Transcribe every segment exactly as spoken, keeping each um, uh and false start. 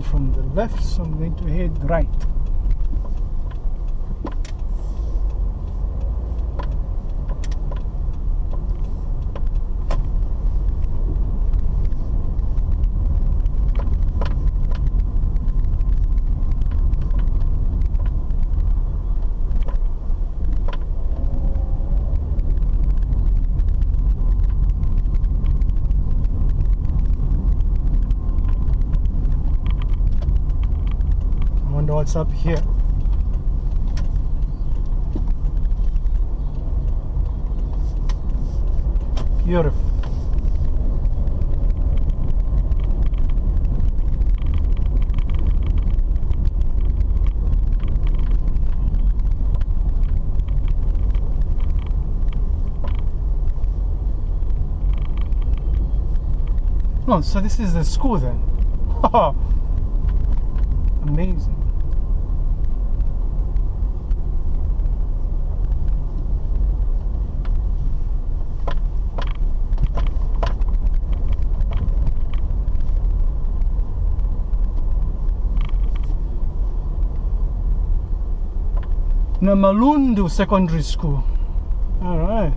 from the left, so I'm going to head right. What's up here? Beautiful. Oh, so this is the school then. Amazing. Namalundu Secondary School. All right.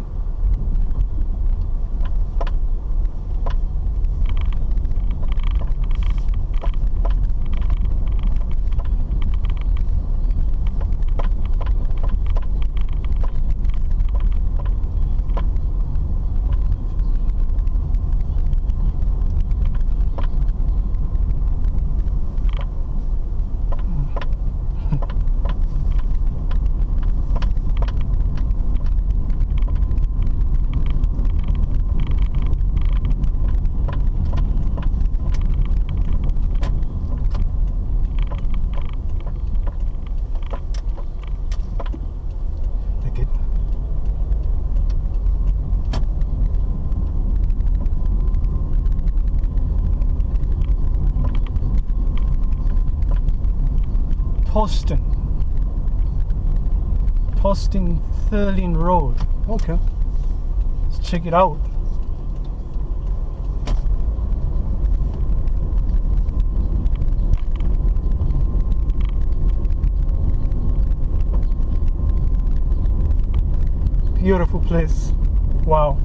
Poston. Poston Thurling Road. Okay. Let's check it out. Beautiful place. Wow.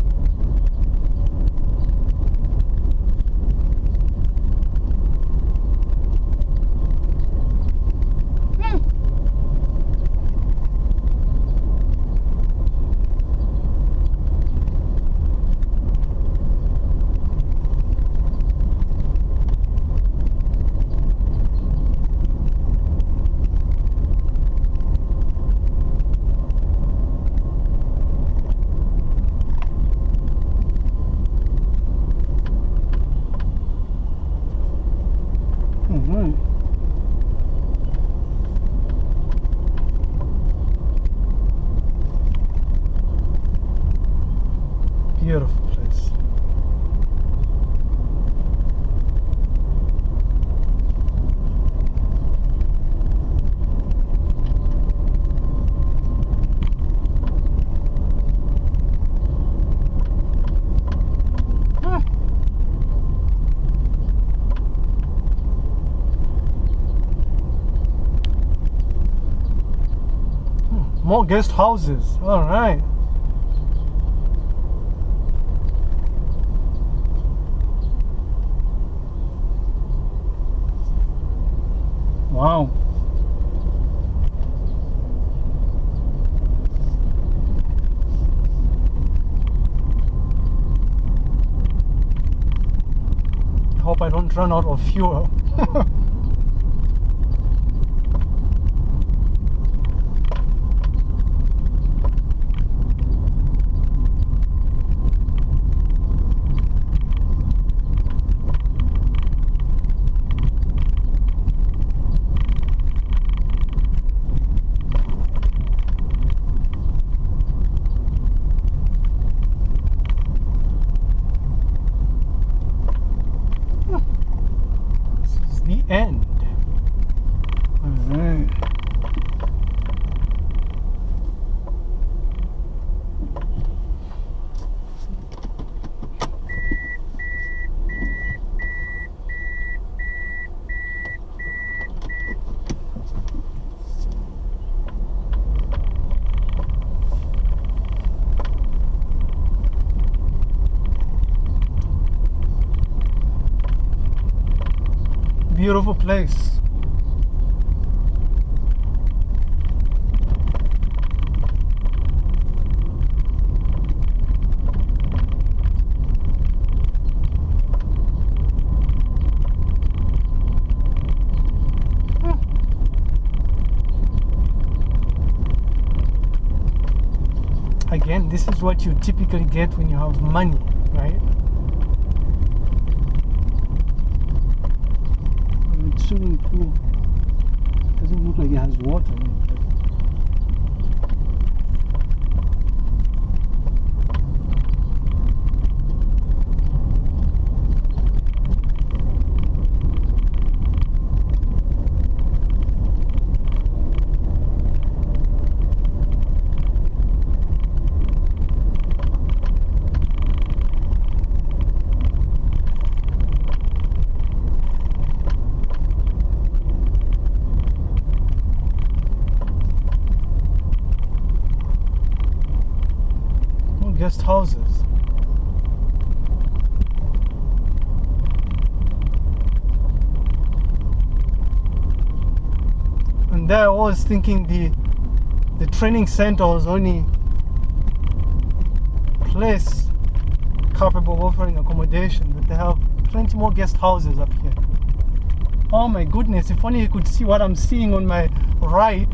Beautiful place. Huh. More guest houses. All right. Wow. I hope I don't run out of fuel. The end. Beautiful place. Again, this is what you typically get when you have money, right? It's swimming pool. Doesn't look like it has water in it. Guest houses. And there I was thinking the the training center was only place capable of offering accommodation, but they have plenty more guest houses up here. Oh my goodness, if only you could see what I'm seeing on my right.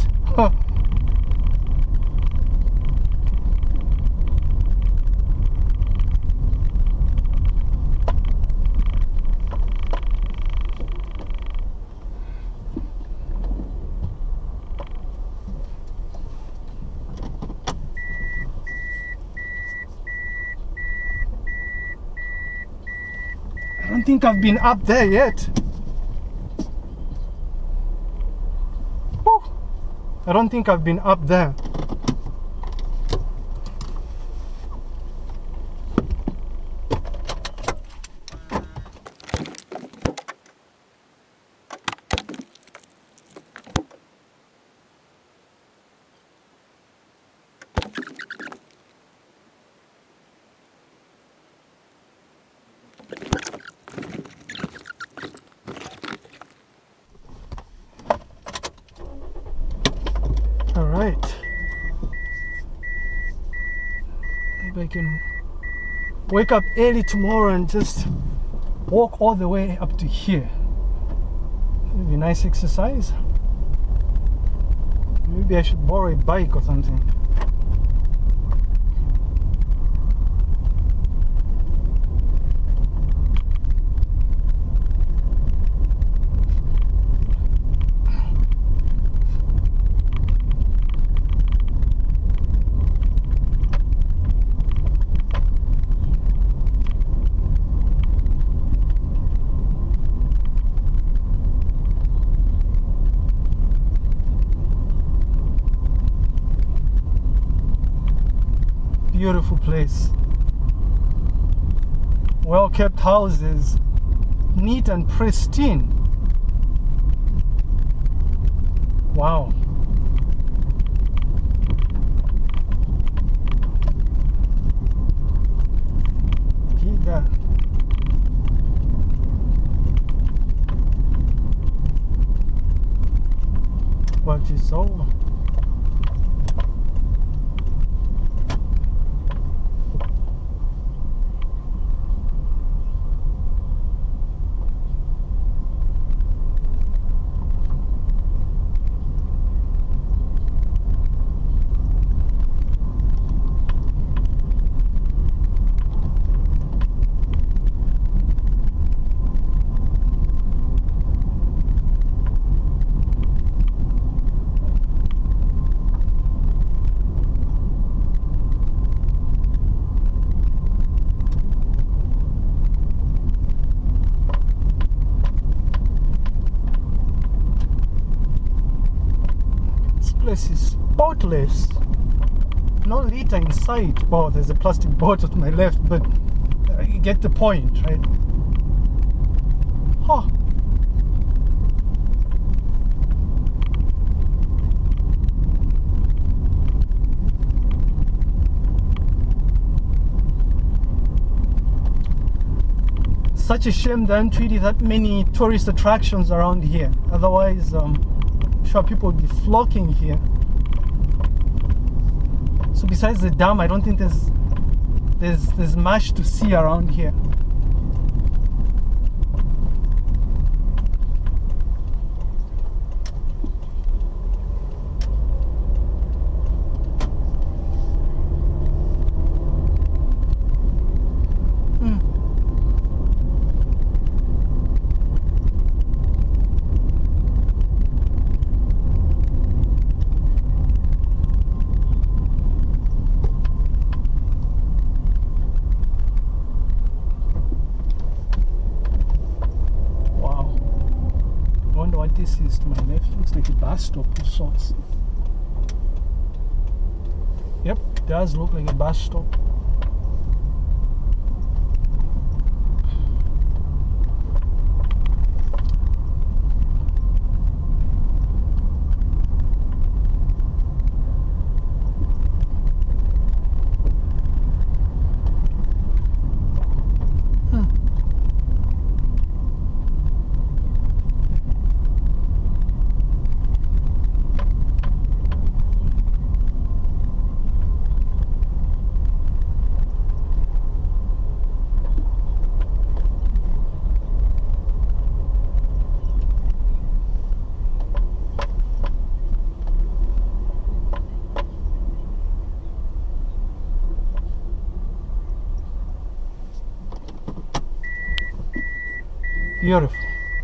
I don't think I've been up there yet. Whew. I don't think I've been up there. All right. Maybe I can wake up early tomorrow and just walk all the way up to here. Maybe a nice exercise. Maybe I should borrow a bike or something. Beautiful place. Well kept houses, neat and pristine. Wow. Giga. What is all? Place is spotless. No litter in sight. Wow, there's a plastic boat at my left, but you get the point, right? Huh. such a shame there aren't really that many tourist attractions around here. Otherwise, um, I'm sure people would be flocking here. So besides the dam, I don't think there's there's there's much to see around here. This is to my left. Looks like a bus stop of sorts. Yep, does look like a bus stop. Beautiful.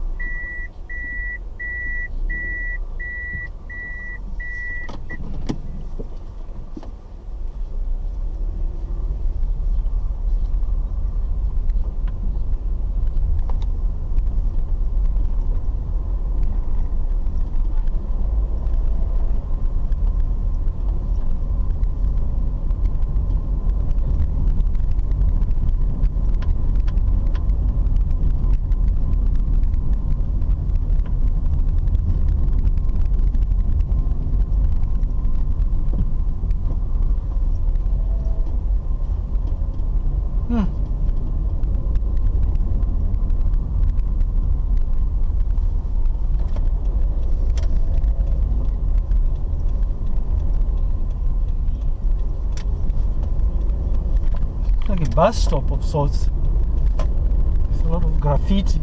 Like a bus stop of sorts. There's a lot of graffiti.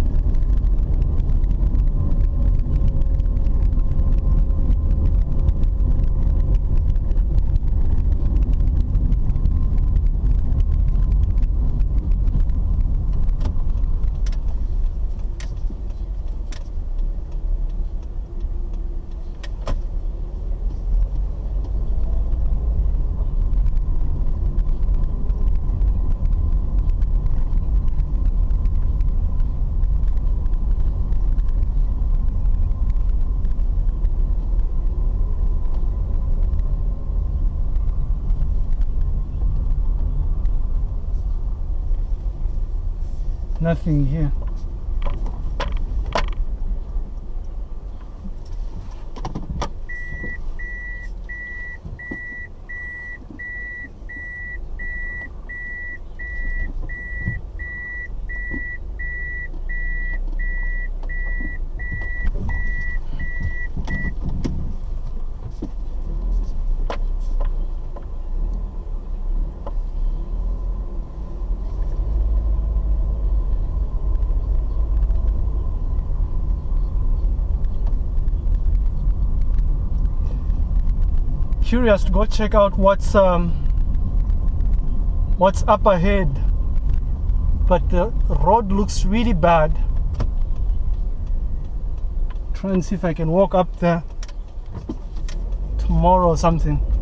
Nothing here. Curious to go check out what's um, what's up ahead, but the road looks really bad. Try and see if I can walk up there tomorrow or something.